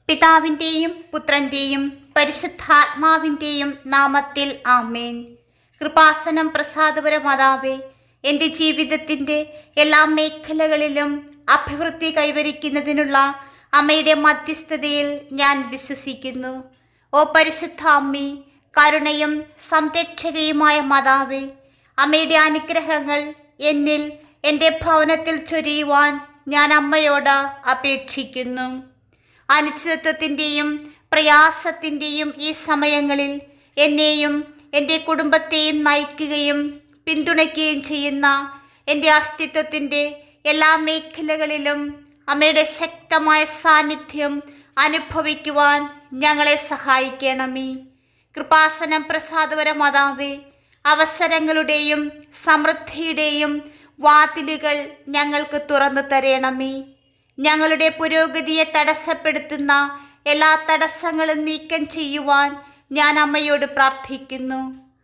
പിതാവിൻ്റെയും പുത്രൻ്റെയും പരിശുദ്ധാത്മാവിൻ്റെയും നാമത്തിൽ ആമേൻ. കൃപാസനം പ്രസാദപര മാതാവേ, എൻ്റെ ജീവിതത്തിൻ്റെ എല്ലാ മേഖലകളിലും അഭിവൃദ്ധി കൈവരിക്കുന്നതിനുള്ള അമ്മയുടെ മധ്യസ്ഥതയിൽ ഞാൻ വിശ്വസിക്കുന്നു. ഓ പരിശുദ്ധ അമ്മേ, കരുണയും സംരക്ഷകയുമായ മാതാവേ, അമ്മയുടെ അനുഗ്രഹങ്ങൾ എന്നിൽ എൻ്റെ ഭവനത്തിൽ ചൊരിയുവാൻ ഞാൻ അമ്മയോട് അപേക്ഷിക്കുന്നു. അനിശ്ചിതത്വത്തിൻ്റെയും പ്രയാസത്തിൻ്റെയും ഈ സമയങ്ങളിൽ എന്നെയും എൻ്റെ കുടുംബത്തെയും നയിക്കുകയും പിന്തുണയ്ക്കുകയും ചെയ്യുന്ന എൻ്റെ അസ്തിത്വത്തിൻ്റെ എല്ലാ മേഖലകളിലും അമ്മയുടെ ശക്തമായ സാന്നിധ്യം അനുഭവിക്കുവാൻ ഞങ്ങളെ സഹായിക്കണമേ. കൃപാസനം പ്രസാദപര മാതാവേ, അവസരങ്ങളുടെയും സമൃദ്ധിയുടെയും വാതിലുകൾ ഞങ്ങൾക്ക് തുറന്നു തരണമേ. ഞങ്ങളുടെ പുരോഗതിയെ തടസ്സപ്പെടുത്തുന്ന എല്ലാ തടസ്സങ്ങളും നീക്കം ചെയ്യുവാൻ ഞാൻ അമ്മയോട് പ്രാർത്ഥിക്കുന്നു.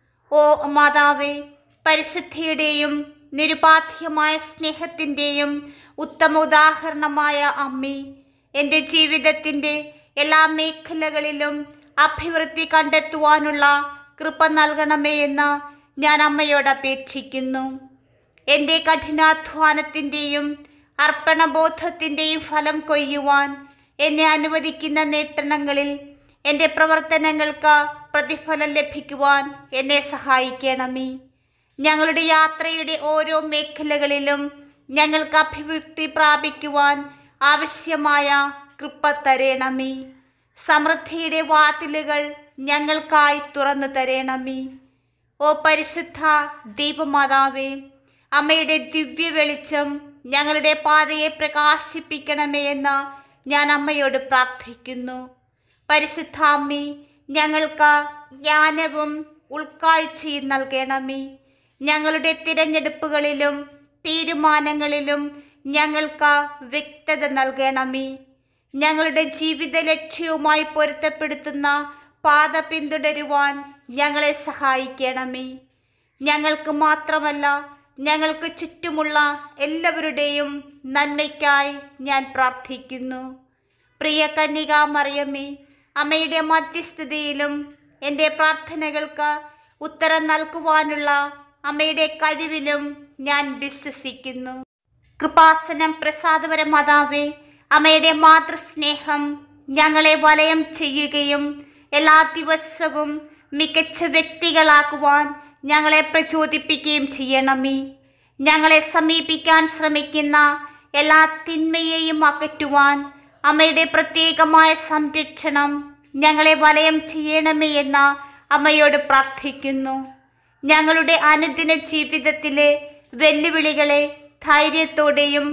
ഓ മാതാവേ, പരിശുദ്ധിയുടെയും നിരുപാധികമായ സ്നേഹത്തിൻ്റെയും ഉത്തമ ഉദാഹരണമായ അമ്മേ, എൻ്റെ ജീവിതത്തിൻ്റെ എല്ലാ മേഖലകളിലും അഭിവൃദ്ധി കണ്ടെത്തുവാനുള്ള കൃപ നൽകണമേ എന്ന് ഞാൻ അമ്മയോട് അപേക്ഷിക്കുന്നു. എൻ്റെ കഠിനാധ്വാനത്തിൻ്റെയും അർപ്പണബോധത്തിൻ്റെയും ഫലം കൊയ്യുവാൻ എന്നെ അനുവദിക്കുന്ന നേട്ടങ്ങളിൽ എൻ്റെ പ്രവർത്തനങ്ങൾക്ക് പ്രതിഫലം ലഭിക്കുവാൻ എന്നെ സഹായിക്കണമേ. ഞങ്ങളുടെ യാത്രയുടെ ഓരോ മേഖലകളിലും ഞങ്ങൾക്ക് അഭിവൃദ്ധി പ്രാപിക്കുവാൻ ആവശ്യമായ കൃപ തരണമേ. സമൃദ്ധിയുടെ വാതിലുകൾ ഞങ്ങൾക്കായി തുറന്നു തരണമേ. ഓ പരിശുദ്ധ ദീപമാതാവേ, അമ്മയുടെ ദിവ്യ വെളിച്ചം ഞങ്ങളുടെ പാതയെ പ്രകാശിപ്പിക്കണമേ എന്ന് ഞാൻ അമ്മയോട് പ്രാർത്ഥിക്കുന്നു. പരിശുദ്ധ അമ്മേ, ഞങ്ങൾക്ക് ജ്ഞാനവും ഉൾക്കാഴ്ചയും നൽകണമേ. ഞങ്ങളുടെ തിരഞ്ഞെടുപ്പുകളിലും തീരുമാനങ്ങളിലും ഞങ്ങൾക്ക് വ്യക്തത നൽകണമേ. ഞങ്ങളുടെ ജീവിത ലക്ഷ്യവുമായി പൊരുത്തപ്പെടുത്തുന്ന പാത പിന്തുടരുവാൻ ഞങ്ങളെ സഹായിക്കണമേ. ഞങ്ങൾക്ക് മാത്രമല്ല, ഞങ്ങൾക്ക് ചുറ്റുമുള്ള എല്ലാവരുടെയും നന്മയ്ക്കായി ഞാൻ പ്രാർത്ഥിക്കുന്നു. പ്രിയ കന്യകാ മറിയമേ, അമ്മയുടെ മധ്യസ്ഥതയിലും എൻ്റെ പ്രാർത്ഥനകൾക്ക് ഉത്തരം നൽകുവാനുള്ള അമ്മയുടെ കഴിവിലും ഞാൻ വിശ്വസിക്കുന്നു. കൃപാസനം പ്രസാദപര മാതാവേ, അമ്മയുടെ മാതൃസ്നേഹം ഞങ്ങളെ വലയം ചെയ്യുകയും എല്ലാ ദിവസവും മികച്ച വ്യക്തികളാക്കുവാൻ ഞങ്ങളെ പ്രചോദിപ്പിക്കുകയും ചെയ്യണമേ. ഞങ്ങളെ സമീപിക്കാൻ ശ്രമിക്കുന്ന എല്ലാ തിന്മയെയും അകറ്റുവാൻ അമ്മയുടെ പ്രത്യേകമായ സംരക്ഷണം ഞങ്ങളെ വലയം ചെയ്യണമേ എന്ന് അമ്മയോട് പ്രാർത്ഥിക്കുന്നു. ഞങ്ങളുടെ അനുദിന ജീവിതത്തിലെ വെല്ലുവിളികളെ ധൈര്യത്തോടെയും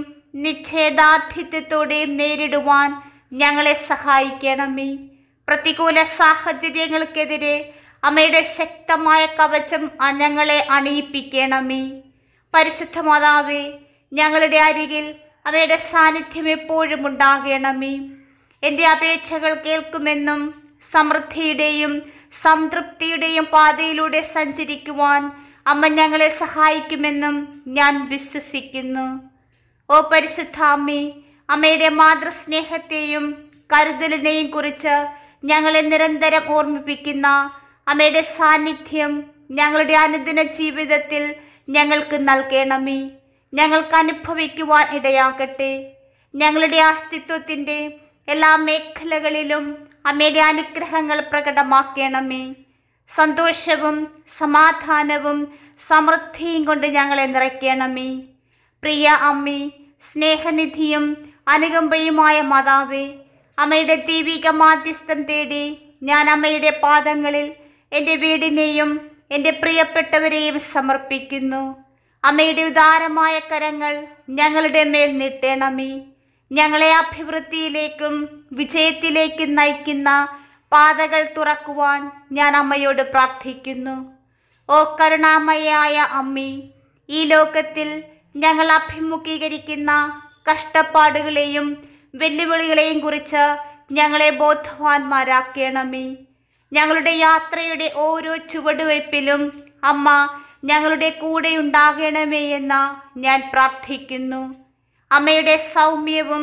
നിശ്ചയദാർഢ്യത്തോടെയും നേരിടുവാൻ ഞങ്ങളെ സഹായിക്കണമേ. പ്രതികൂല സാഹചര്യങ്ങൾക്കെതിരെ അമ്മയുടെ ശക്തമായ കവചം ഞങ്ങളെ അണിയിപ്പിക്കണമേ. പരിശുദ്ധ മാതാവേ, ഞങ്ങളുടെ അരികിൽ അമ്മയുടെ സാന്നിധ്യം എപ്പോഴും ഉണ്ടാകണമേ. എൻ്റെ അപേക്ഷകൾ കേൾക്കുമെന്നും സമൃദ്ധിയുടെയും സംതൃപ്തിയുടെയും പാതയിലൂടെ സഞ്ചരിക്കുവാൻ അമ്മ ഞങ്ങളെ സഹായിക്കുമെന്നും ഞാൻ വിശ്വസിക്കുന്നു. ഓ പരിശുദ്ധ അമ്മേ, അമ്മയുടെ മാതൃസ്നേഹത്തെയും കരുതലിനെയും കുറിച്ച് ഞങ്ങളെ നിരന്തരം ഓർമ്മിപ്പിക്കുന്ന അമ്മയുടെ സാന്നിധ്യം ഞങ്ങളുടെ അനുദിന ജീവിതത്തിൽ ഞങ്ങൾക്ക് നൽകണമേ. ഞങ്ങൾക്ക് അനുഭവിക്കുവാൻ ഇടയാകട്ടെ. ഞങ്ങളുടെ അസ്തിത്വത്തിൻ്റെ എല്ലാ മേഖലകളിലും അമ്മയുടെ അനുഗ്രഹങ്ങൾ പ്രകടമാക്കണമേ. സന്തോഷവും സമാധാനവും സമൃദ്ധിയും കൊണ്ട് ഞങ്ങളെ നിറയ്ക്കണമേ. പ്രിയ അമ്മേ, സ്നേഹനിധിയും അനുകമ്പയുമായ മാതാവേ, അമ്മയുടെ ദൈവിക മാധ്യസ്ഥം തേടി ഞാൻ അമ്മയുടെ പാദങ്ങളിൽ എൻ്റെ വീടിനെയും എൻ്റെ പ്രിയപ്പെട്ടവരെയും സമർപ്പിക്കുന്നു. അമ്മയുടെ ഉദാരമായ കരങ്ങൾ ഞങ്ങളുടെ മേൽ നീട്ടണമേ. ഞങ്ങളെ അഭിവൃദ്ധിയിലേക്കും വിജയത്തിലേക്കും നയിക്കുന്ന പാതകൾ തുറക്കുവാൻ ഞാൻ അമ്മയോട് പ്രാർത്ഥിക്കുന്നു. ഓ കരുണാമയായ അമ്മേ, ഈ ലോകത്തിൽ ഞങ്ങൾ അഭിമുഖീകരിക്കുന്ന കഷ്ടപ്പാടുകളെയും വെല്ലുവിളികളെയും കുറിച്ച് ഞങ്ങളെ ബോധവാന്മാരാക്കണമേ. ഞങ്ങളുടെ യാത്രയുടെ ഓരോ ചുവടുവയ്പ്പിലും അമ്മ ഞങ്ങളുടെ കൂടെ ഉണ്ടാകണമേ എന്ന് ഞാൻ പ്രാർത്ഥിക്കുന്നു. അമ്മയുടെ സൗമ്യവും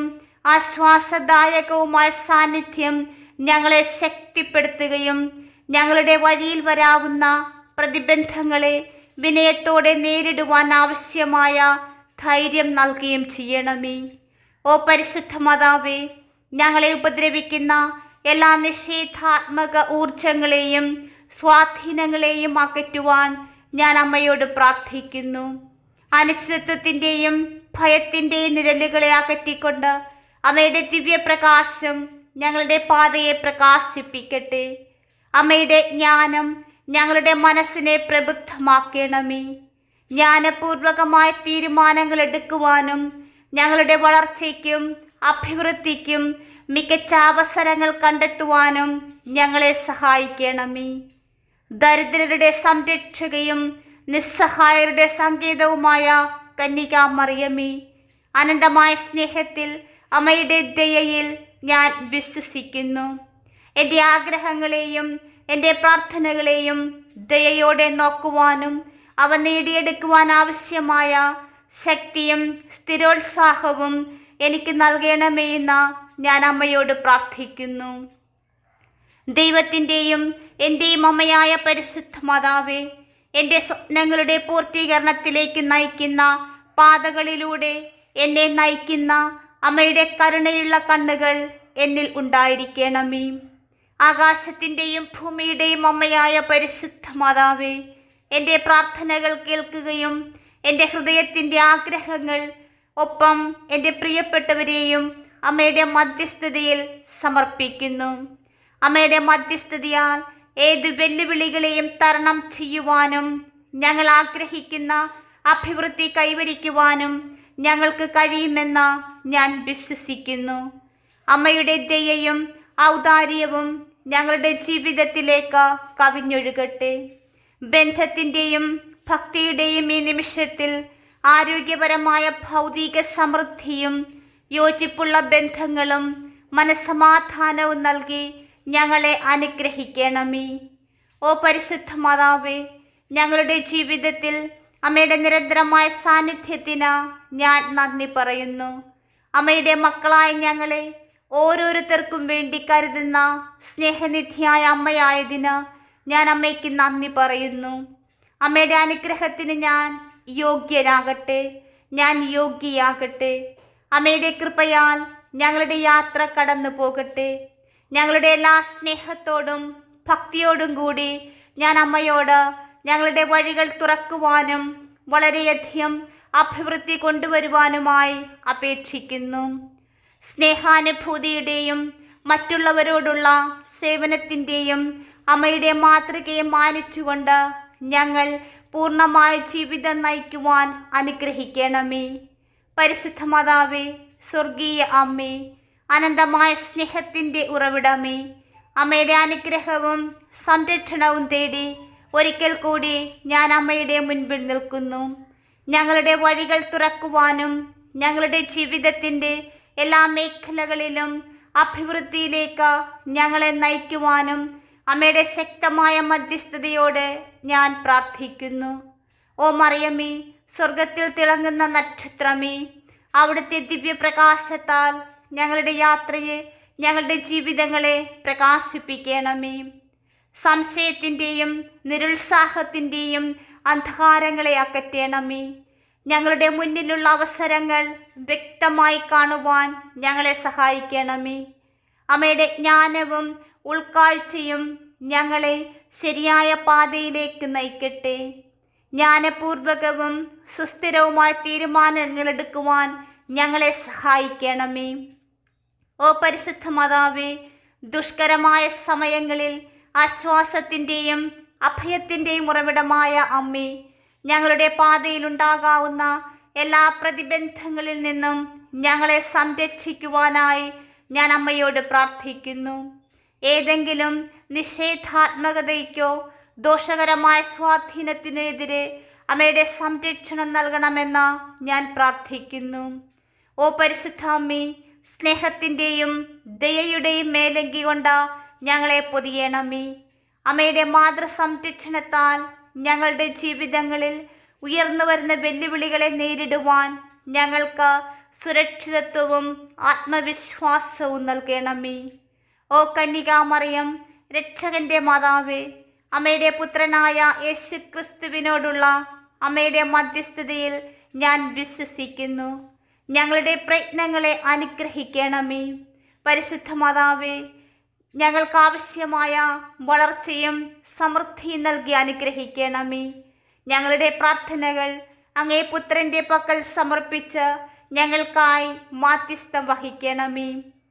ആശ്വാസദായകവുമായ സാന്നിധ്യം ഞങ്ങളെ ശക്തിപ്പെടുത്തുകയും ഞങ്ങളുടെ വഴിയിൽ വരാവുന്ന പ്രതിബന്ധങ്ങളെ വിനയത്തോടെ നേരിടുവാൻ ആവശ്യമായ ധൈര്യം നൽകുകയും ചെയ്യണമേ. ഓ പരിശുദ്ധ മാതാവേ, ഞങ്ങളെ ഉപദ്രവിക്കുന്ന എല്ലാ നിഷേധാത്മക ഊർജങ്ങളെയും സ്വാധീനങ്ങളെയും അകറ്റുവാൻ ഞാൻ അമ്മയോട് പ്രാർത്ഥിക്കുന്നു. അനിശ്ചിതത്വത്തിൻ്റെയും ഭയത്തിൻ്റെയും നിഴലുകളെ അകറ്റിക്കൊണ്ട് അമ്മയുടെ ദിവ്യപ്രകാശം ഞങ്ങളുടെ പാതയെ പ്രകാശിപ്പിക്കട്ടെ. അമ്മയുടെ ജ്ഞാനം ഞങ്ങളുടെ മനസ്സിനെ പ്രബുദ്ധമാക്കണമേ. ജ്ഞാനപൂർവകമായ തീരുമാനങ്ങൾ എടുക്കുവാനും ഞങ്ങളുടെ വളർച്ചയ്ക്കും അഭിവൃദ്ധിക്കും മികച്ച അവസരങ്ങൾ കണ്ടെത്തുവാനും ഞങ്ങളെ സഹായിക്കണമേ. ദരിദ്രരുടെ സംരക്ഷകയും നിസ്സഹായരുടെ സങ്കേതവുമായ കന്യകാമറിയമേ, അനന്തമായ സ്നേഹത്തിൽ അമ്മയുടെ ദയയിൽ ഞാൻ വിശ്വസിക്കുന്നു. എൻ്റെ ആഗ്രഹങ്ങളെയും എൻ്റെ പ്രാർത്ഥനകളെയും ദയയോടെ നോക്കുവാനും അവ നേടിയെടുക്കുവാൻ ആവശ്യമായ ശക്തിയും സ്ഥിരോത്സാഹവും എനിക്ക് നൽകണമേ എന്ന് ഞാൻ അമ്മയോട് പ്രാർത്ഥിക്കുന്നു. ദൈവത്തിൻ്റെയും എൻ്റെയും അമ്മയായ പരിശുദ്ധ മാതാവേ, എൻ്റെ സ്വപ്നങ്ങളുടെ പൂർത്തീകരണത്തിലേക്ക് നയിക്കുന്ന പാതകളിലൂടെ എന്നെ നയിക്കുന്ന അമ്മയുടെ കരുണയുള്ള കണ്ണുകൾ എന്നിൽ ഉണ്ടായിരിക്കണമേ. ആകാശത്തിൻ്റെയും ഭൂമിയുടെയും അമ്മയായ പരിശുദ്ധ മാതാവേ, എൻ്റെ പ്രാർത്ഥനകൾ കേൾക്കുകയും എൻ്റെ ഹൃദയത്തിൻ്റെ ആഗ്രഹങ്ങൾ ഒപ്പം എൻ്റെ പ്രിയപ്പെട്ടവരെയും അമ്മയുടെ മധ്യസ്ഥതയിൽ സമർപ്പിക്കുന്നു. അമ്മയുടെ മധ്യസ്ഥതയാൽ ഏതു വെല്ലുവിളികളെയും തരണം ചെയ്യുവാനും ഞങ്ങൾ ആഗ്രഹിക്കുന്ന അഭിവൃദ്ധി കൈവരിക്കുവാനും ഞങ്ങൾക്ക് കഴിയുമെന്ന് ഞാൻ വിശ്വസിക്കുന്നു. അമ്മയുടെ ദയയും ഔദാര്യവും ഞങ്ങളുടെ ജീവിതത്തിലേക്ക് കവിഞ്ഞൊഴുകട്ടെ. ബന്ധത്തിൻ്റെയും ഭക്തിയുടെയും ഈ നിമിഷത്തിൽ ആരോഗ്യപരമായ ഭൗതിക സമൃദ്ധിയും യോജിപ്പുള്ള ബന്ധങ്ങളും മനസ്സമാധാനവും നൽകി ഞങ്ങളെ അനുഗ്രഹിക്കണമേ. ഓ പരിശുദ്ധ മാതാവേ, ഞങ്ങളുടെ ജീവിതത്തിൽ അമ്മയുടെ നിരന്തരമായ സാന്നിധ്യത്തിന് ഞാൻ നന്ദി പറയുന്നു. അമ്മയുടെ മക്കളായ ഞങ്ങളെ ഓരോരുത്തർക്കും വേണ്ടി കരുതുന്ന സ്നേഹനിധിയായ അമ്മയായതിന് ഞാൻ അമ്മയ്ക്ക് നന്ദി പറയുന്നു. അമ്മയുടെ അനുഗ്രഹത്തിന് ഞാൻ യോഗ്യരാകട്ടെ, ഞാൻ യോഗ്യയാകട്ടെ. അമ്മയുടെ കൃപയാൽ ഞങ്ങളുടെ യാത്ര കടന്നു പോകട്ടെ. ഞങ്ങളുടെ എല്ലാ സ്നേഹത്തോടും ഭക്തിയോടും കൂടി ഞാൻ അമ്മയോട് ഞങ്ങളുടെ വഴികൾ തുറക്കുവാനും വളരെയധികം അഭിവൃദ്ധി കൊണ്ടുവരുവാനുമായി അപേക്ഷിക്കുന്നു. സ്നേഹാനുഭൂതിയുടെയും മറ്റുള്ളവരോടുള്ള സേവനത്തിൻ്റെയും അമ്മയുടെ മാതൃകയെ മാനിച്ചുകൊണ്ട് ഞങ്ങൾ പൂർണ്ണമായ ജീവിതം നയിക്കുവാൻ അനുഗ്രഹിക്കണമേ. പരിശുദ്ധ മാതാവേ, സ്വർഗീയ അമ്മേ, അനന്തമായ സ്നേഹത്തിൻ്റെ ഉറവിടമേ, അമ്മയുടെ അനുഗ്രഹവും സംരക്ഷണവും തേടി ഒരിക്കൽ കൂടി ഞാൻ അമ്മയുടെ മുൻപിൽ നിൽക്കുന്നു. ഞങ്ങളുടെ വഴികൾ തുറക്കുവാനും ഞങ്ങളുടെ ജീവിതത്തിൻ്റെ എല്ലാ മേഖലകളിലും അഭിവൃദ്ധിയിലേക്ക് ഞങ്ങളെ നയിക്കുവാനും അമ്മയുടെ ശക്തമായ മധ്യസ്ഥതയോടെ ഞാൻ പ്രാർത്ഥിക്കുന്നു. ഓ മറിയമേ, സ്വർഗത്തിൽ തിളങ്ങുന്ന നക്ഷത്രമേ, അവിടുത്തെ ദിവ്യപ്രകാശത്താൽ ഞങ്ങളുടെ യാത്രയെ ഞങ്ങളുടെ ജീവിതങ്ങളെ പ്രകാശിപ്പിക്കണമേ. സംശയത്തിൻ്റെയും നിരുത്സാഹത്തിൻ്റെയും അന്ധകാരങ്ങളെ അകറ്റണമേ. ഞങ്ങളുടെ മുന്നിലുള്ള അവസരങ്ങൾ വ്യക്തമായി കാണുവാൻ ഞങ്ങളെ സഹായിക്കണമേ. അമ്മയുടെ ജ്ഞാനവും ഉൾക്കാഴ്ചയും ഞങ്ങളെ ശരിയായ പാതയിലേക്ക് നയിക്കട്ടെ. ജ്ഞാനപൂർവകവും സുസ്ഥിരവുമായ തീരുമാനങ്ങൾ എടുക്കുവാൻ ഞങ്ങളെ സഹായിക്കണമേ. ഓ പരിശുദ്ധ മാതാവേ, ദുഷ്കരമായ സമയങ്ങളിൽ ആശ്വാസത്തിൻ്റെയും അഭയത്തിൻ്റെയും ഉറവിടമായ അമ്മേ, ഞങ്ങളുടെ പാതയിലുണ്ടാകാവുന്ന എല്ലാ പ്രതിബന്ധങ്ങളിൽ നിന്നും ഞങ്ങളെ സംരക്ഷിക്കുവാനായി ഞാൻ അമ്മയോട് പ്രാർത്ഥിക്കുന്നു. ഏതെങ്കിലും നിഷേധാത്മകതയ്ക്കോ ദോഷകരമായ സ്വാധീനത്തിനെതിരെ അമ്മയുടെ സംരക്ഷണം നൽകണമെന്ന് ഞാൻ പ്രാർത്ഥിക്കുന്നു. ഓ പരിശുദ്ധ അമ്മേ, സ്നേഹത്തിൻ്റെയും ദയയുടെയും മേലങ്കി കൊണ്ട് ഞങ്ങളെ പൊതിയണമേ. അമ്മയുടെ മാതൃസംരക്ഷണത്താൽ ഞങ്ങളുടെ ജീവിതങ്ങളിൽ ഉയർന്നു വരുന്ന വെല്ലുവിളികളെ നേരിടുവാൻ ഞങ്ങൾക്ക് സുരക്ഷിതത്വവും ആത്മവിശ്വാസവും നൽകണമേ. ഓ കന്യകാമറിയം, രക്ഷകന്റെ മാതാവേ, അമ്മയുടെ പുത്രനായ യേശു ക്രിസ്തുവിനോടുള്ള അമ്മയുടെ മധ്യസ്ഥതയിൽ ഞാൻ വിശ്വസിക്കുന്നു. ഞങ്ങളുടെ പ്രയത്നങ്ങളെ അനുഗ്രഹിക്കണമേ. പരിശുദ്ധ മാതാവേ, ഞങ്ങൾക്കാവശ്യമായ വളർച്ചയും സമൃദ്ധിയും നൽകി അനുഗ്രഹിക്കണമേ. ഞങ്ങളുടെ പ്രാർത്ഥനകൾ അങ്ങേ പുത്രൻ്റെ പക്കൽ സമർപ്പിച്ച് ഞങ്ങൾക്കായി മാധ്യസ്ഥം വഹിക്കണമേ.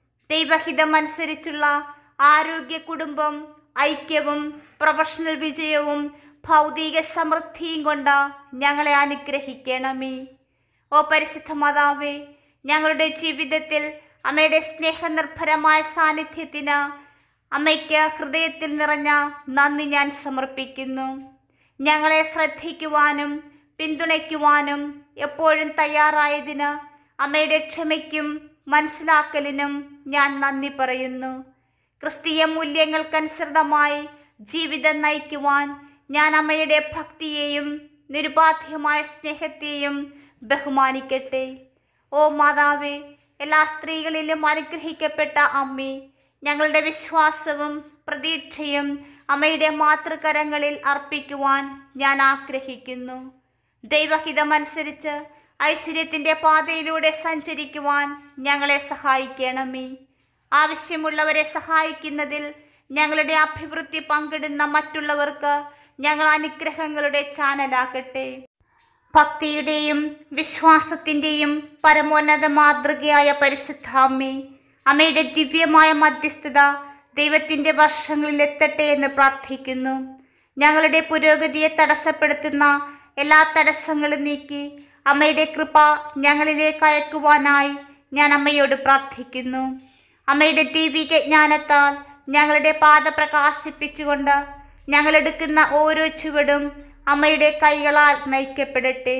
ദൈവഹിതമനുസരിച്ചുള്ള ആരോഗ്യ, കുടുംബം, ഐക്യവും പ്രൊഫഷണൽ വിജയവും ഭൗതിക സമൃദ്ധിയും കൊണ്ട് ഞങ്ങളെ അനുഗ്രഹിക്കണമേ. ഓ പരിശുദ്ധ മാതാവേ, ഞങ്ങളുടെ ജീവിതത്തിൽ അമ്മയുടെ സ്നേഹനിർഭരമായ സാന്നിധ്യത്തിന് അമ്മയ്ക്ക് ഹൃദയത്തിൽ നിറഞ്ഞ നന്ദി ഞാൻ സമർപ്പിക്കുന്നു. ഞങ്ങളെ ശ്രദ്ധിക്കുവാനും പിന്തുണയ്ക്കുവാനും എപ്പോഴും തയ്യാറായതിന് അമ്മയുടെ ക്ഷമയ്ക്കും മനസ്സിലാക്കലിനും ഞാൻ നന്ദി പറയുന്നു. ക്രിസ്തീയ മൂല്യങ്ങൾക്കനുസൃതമായി ജീവിതം നയിക്കുവാൻ ഞാൻ അമ്മയുടെ ഭക്തിയെയും നിരുപാധികമായ സ്നേഹത്തെയും ബഹുമാനിക്കട്ടെ. ഓ മാതാവേ, എല്ലാ സ്ത്രീകളിലും അനുഗ്രഹിക്കപ്പെട്ട അമ്മേ, ഞങ്ങളുടെ വിശ്വാസവും പ്രതീക്ഷയും അമ്മയുടെ മാതൃകരങ്ങളിൽ അർപ്പിക്കുവാൻ ഞാൻ ആഗ്രഹിക്കുന്നു. ദൈവഹിതമനുസരിച്ച് ഐശ്വര്യത്തിൻ്റെ പാതയിലൂടെ സഞ്ചരിക്കുവാൻ ഞങ്ങളെ സഹായിക്കണമേ. ആവശ്യമുള്ളവരെ സഹായിക്കുന്നതിൽ ഞങ്ങളുടെ അഭിവൃദ്ധി പങ്കിടുന്ന മറ്റുള്ളവർക്ക് ഞങ്ങൾ അനുഗ്രഹങ്ങളുടെ ചാനലാകട്ടെ. ഭക്തിയുടെയും വിശ്വാസത്തിൻ്റെയും പരമോന്നത മാതൃകയായ പരിശുദ്ധ അമ്മേ, അമ്മയുടെ ദിവ്യമായ മധ്യസ്ഥത ദൈവത്തിൻ്റെ വർഷങ്ങളിൽ എത്തട്ടെ എന്ന് പ്രാർത്ഥിക്കുന്നു. ഞങ്ങളുടെ പുരോഗതിയെ തടസ്സപ്പെടുത്തുന്ന എല്ലാ തടസ്സങ്ങളും നീക്കി അമ്മയുടെ കൃപ ഞങ്ങളിലേക്ക് അയക്കുവാനായി ഞാൻ അമ്മയോട് പ്രാർത്ഥിക്കുന്നു. അമ്മയുടെ ദൈവിക ജ്ഞാനത്താൽ ഞങ്ങളുടെ പാത പ്രകാശിപ്പിച്ചുകൊണ്ട് ഞങ്ങളെടുക്കുന്ന ഓരോ ചുവടും അമ്മയുടെ കൈകളാൽ നയിക്കപ്പെടട്ടെ.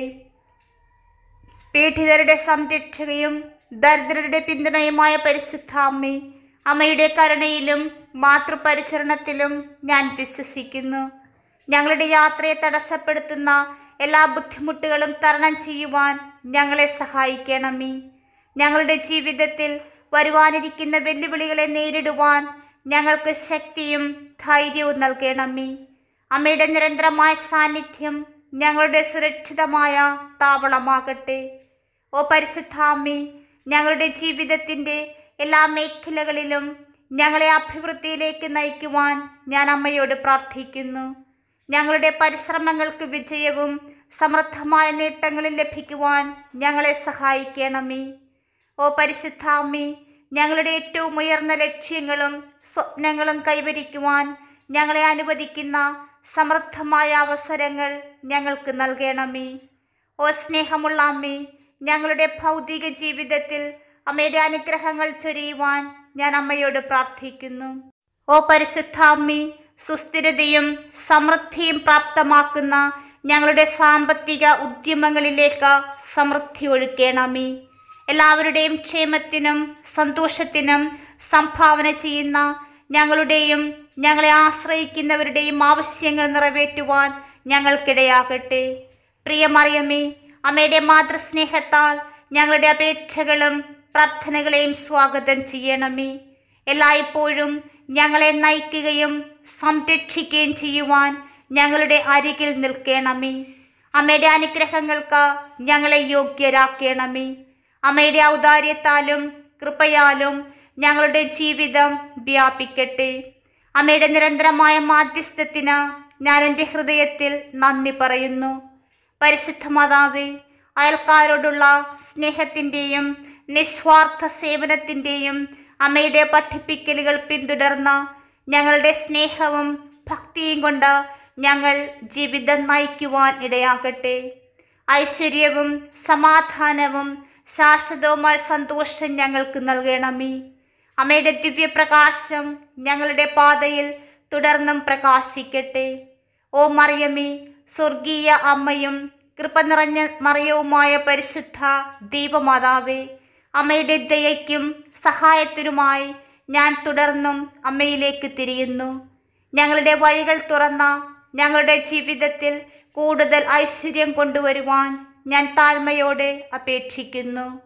പീഡിതരുടെ സംരക്ഷകയും ദരിദ്രരുടെ പിന്തുണയുമായ പരിശുദ്ധ അമ്മേ, അമ്മയുടെ കരുണയിലും മാതൃപരിചരണത്തിലും ഞാൻ വിശ്വസിക്കുന്നു. ഞങ്ങളുടെ യാത്രയെ തടസ്സപ്പെടുത്തുന്ന എല്ലാ ബുദ്ധിമുട്ടുകളും തരണം ചെയ്യുവാൻ ഞങ്ങളെ സഹായിക്കണമേ. ഞങ്ങളുടെ ജീവിതത്തിൽ വരുവാനിരിക്കുന്ന വെല്ലുവിളികളെ നേരിടുവാൻ ഞങ്ങൾക്ക് ശക്തിയും ധൈര്യവും നൽകണമേ. അമ്മയുടെ നിരന്തരമായ സാന്നിധ്യം ഞങ്ങളുടെ സുരക്ഷിതമായ താവളമാകട്ടെ. ഓ പരിശുദ്ധ അമ്മേ, ഞങ്ങളുടെ ജീവിതത്തിൻ്റെ എല്ലാ മേഖലകളിലും ഞങ്ങളെ അഭിവൃദ്ധിയിലേക്ക് നയിക്കുവാൻ ഞാൻ അമ്മയോട് പ്രാർത്ഥിക്കുന്നു. ഞങ്ങളുടെ പരിശ്രമങ്ങൾക്ക് വിജയവും സമൃദ്ധമായ നേട്ടങ്ങളും ലഭിക്കുവാൻ ഞങ്ങളെ സഹായിക്കണമേ. ഓ പരിശുദ്ധ അമ്മേ, ഞങ്ങളുടെ ഏറ്റവും ഉയർന്ന ലക്ഷ്യങ്ങളും സ്വപ്നങ്ങളും കൈവരിക്കുവാൻ ഞങ്ങളെ അനുവദിക്കുന്ന സമൃദ്ധമായ അവസരങ്ങൾ ഞങ്ങൾക്ക് നൽകണമേ. ഓ സ്നേഹമുള്ള അമ്മേ, ഞങ്ങളുടെ ഭൗതിക ജീവിതത്തിൽ അമ്മയുടെ അനുഗ്രഹങ്ങൾ ചൊരിയുവാൻ ഞാൻ അമ്മയോട് പ്രാർത്ഥിക്കുന്നു. ഓ പരിശുദ്ധ അമ്മേ, സുസ്ഥിരതയും സമൃദ്ധിയും പ്രാപ്തമാക്കുന്ന ഞങ്ങളുടെ സാമ്പത്തിക ഉദ്യമങ്ങളിലേക്ക് സമൃദ്ധി ഒഴുക്കണമേ. എല്ലാവരുടെയും ക്ഷേമത്തിനും സന്തോഷത്തിനും സംഭാവന ചെയ്യുന്ന ഞങ്ങളുടെയും ഞങ്ങളെ ആശ്രയിക്കുന്നവരുടെയും ആവശ്യങ്ങൾ നിറവേറ്റുവാൻ ഞങ്ങൾക്കിടയാകട്ടെ. പ്രിയമറിയമേ, അമ്മയുടെ മാതൃസ്നേഹത്താൽ ഞങ്ങളുടെ അപേക്ഷകളും പ്രാർത്ഥനകളെയും സ്വാഗതം ചെയ്യണമേ. എല്ലായ്പ്പോഴും ഞങ്ങളെ നയിക്കുകയും സംരക്ഷിക്കുകയും ചെയ്യുവാൻ ഞങ്ങളുടെ അരികിൽ നിൽക്കണമേ. അമ്മയുടെ അനുഗ്രഹങ്ങൾക്ക് ഞങ്ങളെ യോഗ്യരാക്കണമേ. അമ്മയുടെ ഔദാര്യത്താലും കൃപയാലും ഞങ്ങളുടെ ജീവിതം വ്യാപിക്കട്ടെ. അമ്മയുടെ നിരന്തരമായ മാധ്യസ്ഥത്തിന് ഞാൻ എൻ്റെ ഹൃദയത്തിൽ നന്ദി പറയുന്നു. പരിശുദ്ധ മാതാവേ, അയൽക്കാരോടുള്ള സ്നേഹത്തിൻ്റെയും നിസ്വാർത്ഥ സേവനത്തിൻ്റെയും അമ്മയുടെ പഠിപ്പിക്കലുകൾ പിന്തുടർന്ന ഞങ്ങളുടെ സ്നേഹവും ഭക്തിയും കൊണ്ട് ഞങ്ങൾ ജീവിതം നയിക്കുവാൻ ഇടയാകട്ടെ. ഐശ്വര്യവും സമാധാനവും ശാശ്വതവുമായ സന്തോഷം ഞങ്ങൾക്ക് നൽകണമേ. അമ്മയുടെ ദിവ്യപ്രകാശം ഞങ്ങളുടെ പാതയിൽ തുടർന്നും പ്രകാശിക്കട്ടെ. ഓ മറിയമേ, സ്വർഗീയ അമ്മയും കൃപ നിറഞ്ഞ മറിയവുമായ പരിശുദ്ധ ദൈവമാതാവേ, അമ്മയുടെ ദയയ്ക്കും സഹായത്തിനുമായി ഞാൻ തുടർന്നും അമ്മയിലേക്ക് തിരിയുന്നു. ഞങ്ങളുടെ വഴികൾ തുറന്ന ഞങ്ങളുടെ ജീവിതത്തിൽ കൂടുതൽ ഐശ്വര്യം കൊണ്ടുവരുവാൻ ഞാൻ താഴ്മയോടെ അപേക്ഷിക്കുന്നു.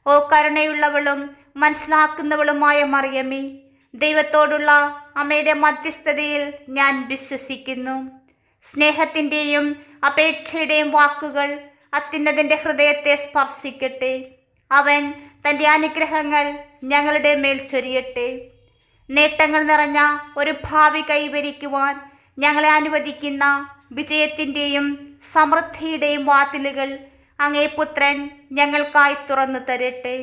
ഓ കരുണയുള്ളവളും മനസ്സിലാക്കുന്നവളുമായ മറിയമേ, ദൈവത്തോടുള്ള അമ്മയുടെ മധ്യസ്ഥതയിൽ ഞാൻ വിശ്വസിക്കുന്നു. സ്നേഹത്തിൻ്റെയും അപേക്ഷയുടെയും വാക്കുകൾ അത്യുന്നതൻ്റെ ഹൃദയത്തെ സ്പർശിക്കട്ടെ. അവൻ തൻ്റെ അനുഗ്രഹങ്ങൾ ഞങ്ങളുടെ മേൽ ചൊരിയട്ടെ. നേട്ടങ്ങൾ നിറഞ്ഞ ഒരു ഭാവി കൈവരിക്കുവാൻ ഞങ്ങളെ അനുവദിക്കുന്ന വിജയത്തിൻ്റെയും സമൃദ്ധിയുടെയും വാതിലുകൾ അങ്ങേ പുത്രൻ ഞങ്ങൾക്കായി തുറന്നു തരട്ടെ.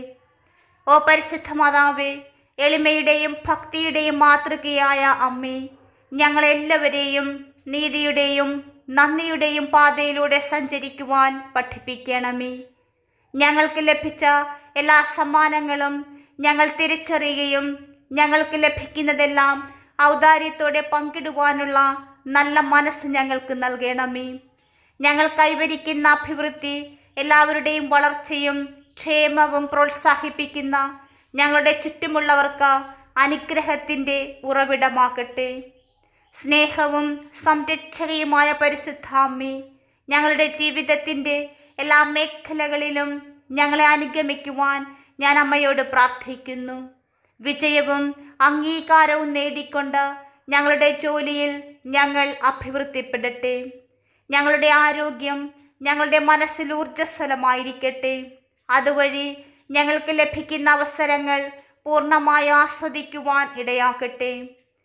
ഓ പരിശുദ്ധ മാതാവേ, എളിമയുടെയും ഭക്തിയുടെയും മാതൃകയായ അമ്മേ, ഞങ്ങളെല്ലാവരെയും നീതിയുടെയും നന്ദിയുടെയും പാതയിലൂടെ സഞ്ചരിക്കുവാൻ പഠിപ്പിക്കണമേ. ഞങ്ങൾക്ക് ലഭിച്ച എല്ലാ സമ്മാനങ്ങളും ഞങ്ങൾ തിരിച്ചറിയുകയും ഞങ്ങൾക്ക് ലഭിക്കുന്നതെല്ലാം ഔദാര്യത്തോടെ പങ്കിടുവാനുള്ള നല്ല മനസ്സ് ഞങ്ങൾക്ക് നൽകണമേ. ഞങ്ങൾ കൈവരിക്കുന്ന അഭിവൃദ്ധി എല്ലാവരുടെയും വളർച്ചയും ക്ഷേമവും പ്രോത്സാഹിപ്പിക്കുന്ന ഞങ്ങളുടെ ചുറ്റുമുള്ളവർക്ക് അനുഗ്രഹത്തിൻ്റെ ഉറവിടമാകട്ടെ. സ്നേഹവും സംരക്ഷകയുമായ പരിശുദ്ധ അമ്മേ, ഞങ്ങളുടെ ജീവിതത്തിൻ്റെ എല്ലാ മേഖലകളിലും ഞങ്ങളെ അനുഗമിക്കുവാൻ ഞാൻ അമ്മയോട് പ്രാർത്ഥിക്കുന്നു. വിജയവും അംഗീകാരവും നേടിക്കൊണ്ട് ഞങ്ങളുടെ ജോലിയിൽ ഞങ്ങൾ അഭിവൃദ്ധിപ്പെടട്ടെ. ഞങ്ങളുടെ ആരോഗ്യം ഞങ്ങളുടെ മനസ്സിൽ ഊർജ്ജസ്വലമായിരിക്കട്ടെ. അതുവഴി ഞങ്ങൾക്ക് ലഭിക്കുന്ന അവസരങ്ങൾ പൂർണ്ണമായി ആസ്വദിക്കുവാൻ ഇടയാക്കട്ടെ.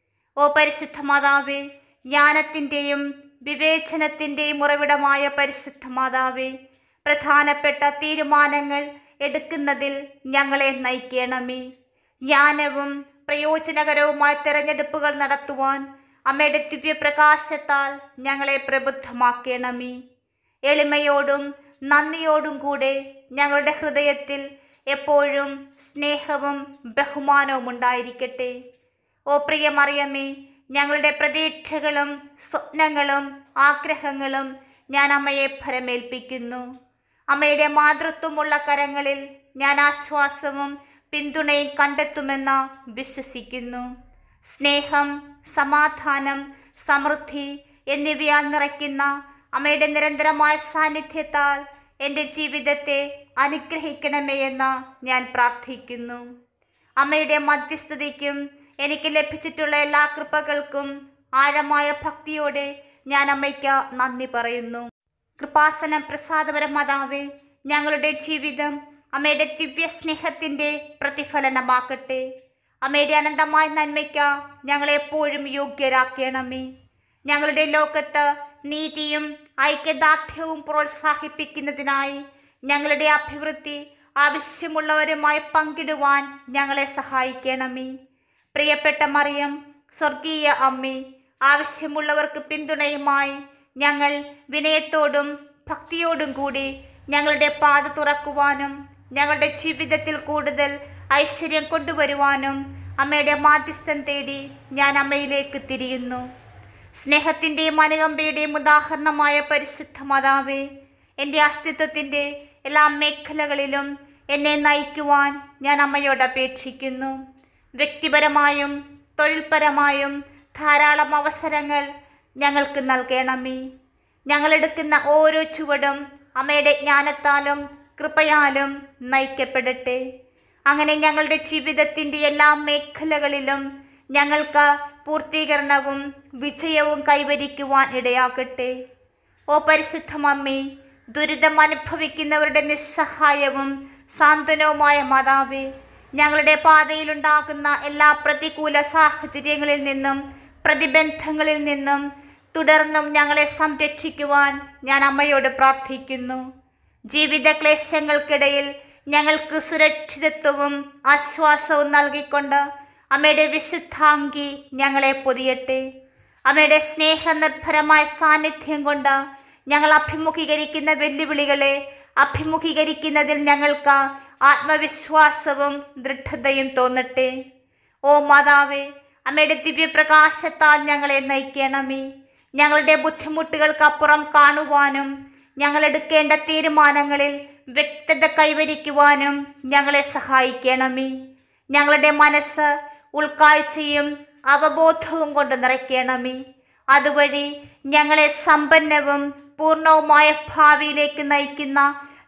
ഓ പരിശുദ്ധ മാതാവേ, ജ്ഞാനത്തിൻ്റെയും വിവേചനത്തിൻ്റെയും ഉറവിടമായ പരിശുദ്ധ മാതാവേ, പ്രധാനപ്പെട്ട തീരുമാനങ്ങൾ എടുക്കുന്നതിൽ ഞങ്ങളെ നയിക്കണമേ. ജ്ഞാനവും പ്രയോജനകരവുമായ തിരഞ്ഞെടുപ്പുകൾ നടത്തുവാൻ അമ്മയുടെ ദിവ്യപ്രകാശത്താൽ ഞങ്ങളെ പ്രബുദ്ധമാക്കണമേ. എളിമയോടും നന്ദിയോടും കൂടെ ഞങ്ങളുടെ ഹൃദയത്തിൽ എപ്പോഴും സ്നേഹവും ബഹുമാനവും ഉണ്ടായിരിക്കട്ടെ. ഓ പ്രിയ മറിയമേ, ഞങ്ങളുടെ പ്രതീക്ഷകളും സ്വപ്നങ്ങളും ആഗ്രഹങ്ങളും ഞാൻ അമ്മയെ ഭരമേൽപ്പിക്കുന്നു. അമ്മയുടെ മാതൃത്വമുള്ള കരങ്ങളിൽ ഞാൻ ആശ്വാസവും പിന്തുണയും കണ്ടെത്തുമെന്ന് വിശ്വസിക്കുന്നു. സ്നേഹം, സമാധാനം, സമൃദ്ധി എന്നിവയാൽ നിറയ്ക്കുന്ന അമ്മയുടെ നിരന്തരമായ സാന്നിധ്യത്താൽ എൻ്റെ ജീവിതത്തെ അനുഗ്രഹിക്കണമേ എന്ന് ഞാൻ പ്രാർത്ഥിക്കുന്നു. അമ്മയുടെ മധ്യസ്ഥതയ്ക്കും എനിക്ക് ലഭിച്ചിട്ടുള്ള എല്ലാ കൃപകൾക്കും ആഴമായ ഭക്തിയോടെ ഞാൻ അമ്മയ്ക്ക് നന്ദി പറയുന്നു. കൃപാസനം പ്രസാദപരം മാതാവേ, ഞങ്ങളുടെ ജീവിതം അമ്മയുടെ ദിവ്യ സ്നേഹത്തിൻ്റെ പ്രതിഫലനമാക്കട്ടെ. അമ്മയുടെ അനന്തമായ നന്മയ്ക്ക് ഞങ്ങളെപ്പോഴും യോഗ്യരാക്കണമേ. ഞങ്ങളുടെ ലോകത്ത് നീതിയും ഐക്യദാർഢ്യവും പ്രോത്സാഹിപ്പിക്കുന്നതിനായി ഞങ്ങളുടെ അഭിവൃദ്ധി ആവശ്യമുള്ളവരുമായി പങ്കിടുവാൻ ഞങ്ങളെ സഹായിക്കണമേ. പ്രിയപ്പെട്ട മറിയം, സ്വർഗീയ അമ്മേ, ആവശ്യമുള്ളവർക്ക് പിന്തുണയുമായി ഞങ്ങൾ വിനയത്തോടും ഭക്തിയോടും കൂടി ഞങ്ങളുടെ പാത തുറക്കുവാനും ഞങ്ങളുടെ ജീവിതത്തിൽ കൂടുതൽ ഐശ്വര്യം കൊണ്ടുവരുവാനും അമ്മയുടെ മാധ്യസ്ഥം തേടി ഞാൻ അമ്മയിലേക്ക് തിരിയുന്നു. സ്നേഹത്തിൻ്റെയും അനുകമ്പയുടെയും ഉദാഹരണമായ പരിശുദ്ധ മാതാവേ, എൻ്റെ അസ്തിത്വത്തിൻ്റെ എല്ലാ മേഖലകളിലും എന്നെ നയിക്കുവാൻ ഞാൻ അമ്മയോട് അപേക്ഷിക്കുന്നു. വ്യക്തിപരമായും തൊഴിൽപരമായും ധാരാളം അവസരങ്ങൾ ഞങ്ങൾക്ക് നൽകണമേ. ഞങ്ങളെടുക്കുന്ന ഓരോ ചുവടും അമ്മയുടെ ജ്ഞാനത്താലും കൃപയാലും നയിക്കപ്പെടട്ടെ. അങ്ങനെ ഞങ്ങളുടെ ജീവിതത്തിൻ്റെ എല്ലാ മേഖലകളിലും ഞങ്ങൾക്ക് പൂർത്തീകരണവും വിജയവും കൈവരിക്കുവാൻ ഇടയാകട്ടെ. ഓ പരിശുദ്ധ അമ്മേ, ദുരിതം അനുഭവിക്കുന്നവരുടെ നിസ്സഹായവും സാന്ത്വനവുമായ മാതാവേ, ഞങ്ങളുടെ പാതയിലുണ്ടാകുന്ന എല്ലാ പ്രതികൂല സാഹചര്യങ്ങളിൽ നിന്നും പ്രതിബന്ധങ്ങളിൽ നിന്നും തുടർന്നും ഞങ്ങളെ സംരക്ഷിക്കുവാൻ ഞാൻ അമ്മയോട് പ്രാർത്ഥിക്കുന്നു. ജീവിത ക്ലേശങ്ങൾക്കിടയിൽ ഞങ്ങൾക്ക് സുരക്ഷിതത്വവും ആശ്വാസവും നൽകിക്കൊണ്ട് അമ്മയുടെ വിശുദ്ധാംഗി ഞങ്ങളെ പൊതിയട്ടെ. അമ്മയുടെ സ്നേഹനിർഭരമായ സാന്നിധ്യം കൊണ്ട് ഞങ്ങൾ അഭിമുഖീകരിക്കുന്ന വെല്ലുവിളികളെ അഭിമുഖീകരിക്കുന്നതിൽ ഞങ്ങൾക്ക് ആത്മവിശ്വാസവും ദൃഢതയും തോന്നട്ടെ. ഓ മാതാവേ, അമ്മയുടെ ദിവ്യപ്രകാശത്താൽ ഞങ്ങളെ നയിക്കണമേ. ഞങ്ങളുടെ ബുദ്ധിമുട്ടുകൾക്കപ്പുറം കാണുവാനും ഞങ്ങൾ എടുക്കേണ്ട തീരുമാനങ്ങളിൽ വ്യക്തത കൈവരിക്കുവാനും ഞങ്ങളെ സഹായിക്കണമേ. ഞങ്ങളുടെ മനസ്സ് ഉൾക്കാഴ്ചയും അവബോധവും കൊണ്ട് നിറയ്ക്കണമേ. അതുവഴി ഞങ്ങളെ സമ്പന്നവും പൂർണ്ണവുമായ ഭാവിയിലേക്ക് നയിക്കുന്ന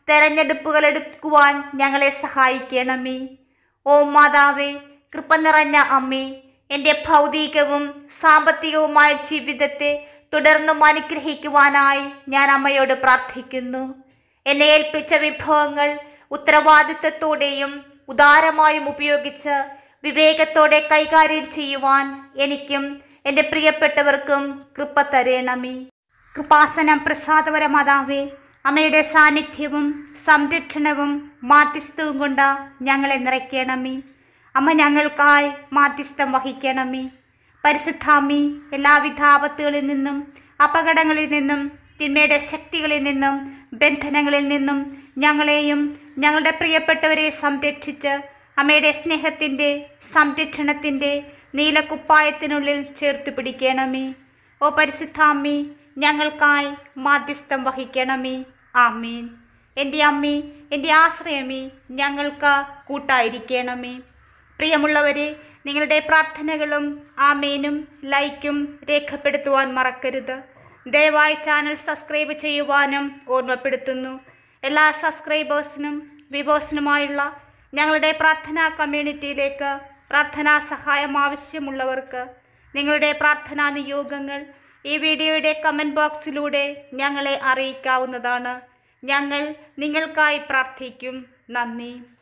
തെരഞ്ഞെടുപ്പുകൾ എടുക്കുവാൻ ഞങ്ങളെ സഹായിക്കണമേ. ഓ മാതാവേ, കൃപ നിറഞ്ഞ അമ്മേ, എൻ്റെ ഭൗതികവും സാമ്പത്തികവുമായ ജീവിതത്തെ തുടർന്നും അനുഗ്രഹിക്കുവാനായി ഞാൻ അമ്മയോട് പ്രാർത്ഥിക്കുന്നു. എന്നെ ഏൽപ്പിച്ച വിഭവങ്ങൾ ഉത്തരവാദിത്തത്തോടെയും ഉദാരമായും ഉപയോഗിച്ച് വിവേകത്തോടെ കൈകാര്യം ചെയ്യുവാൻ എനിക്കും എൻ്റെ പ്രിയപ്പെട്ടവർക്കും കൃപ തരണമേ. കൃപാസനം പ്രസാദപര മാതാവേ, അമ്മയുടെ സാന്നിധ്യവും സംരക്ഷണവും മാധ്യസ്ഥവും കൊണ്ട് ഞങ്ങളെ നിറയ്ക്കണമേ. അമ്മ ഞങ്ങൾക്കായി മാധ്യസ്ഥം വഹിക്കണമേ. പരിശുദ്ധാമ്മി, എല്ലാവിധ ആപത്തുകളിൽ നിന്നും അപകടങ്ങളിൽ നിന്നും തിന്മയുടെ ശക്തികളിൽ നിന്നും ബന്ധനങ്ങളിൽ നിന്നും ഞങ്ങളെയും ഞങ്ങളുടെ പ്രിയപ്പെട്ടവരെ സംരക്ഷിച്ച് അമ്മയുടെ സ്നേഹത്തിൻ്റെ സംരക്ഷണത്തിൻ്റെ നീലക്കുപ്പായത്തിനുള്ളിൽ ചേർത്ത് പിടിക്കണമേ. ഓ പരിശുദ്ധാമ്മി, ഞങ്ങൾക്കായി മാധ്യസ്ഥം വഹിക്കണമേ. ആമേൻ. എൻ്റെ അമ്മേ, എൻ്റെ ആശ്രയമേ, ഞങ്ങൾക്ക് കൂട്ടായിരിക്കണമേ. പ്രിയമുള്ളവരെ, നിങ്ങളുടെ പ്രാർത്ഥനകളും ആമേനും ലൈക്കും രേഖപ്പെടുത്തുവാൻ മറക്കരുത്. ദയവായി ചാനൽ സബ്സ്ക്രൈബ് ചെയ്യുവാനും ഓർമ്മപ്പെടുത്തുന്നു. എല്ലാ സബ്സ്ക്രൈബേഴ്സിനും വിവോസിനുമായുള്ള ഞങ്ങളുടെ പ്രാർത്ഥനാ കമ്മ്യൂണിറ്റിയിലേക്ക് പ്രാർത്ഥനാ സഹായം ആവശ്യമുള്ളവർക്ക് നിങ്ങളുടെ പ്രാർത്ഥനാ നിയോഗങ്ങൾ ഈ വീഡിയോയുടെ കമൻറ്റ് ബോക്സിലൂടെ ഞങ്ങളെ അറിയിക്കാവുന്നതാണ്. ഞങ്ങൾ നിങ്ങൾക്കായി പ്രാർത്ഥിക്കും. നന്ദി.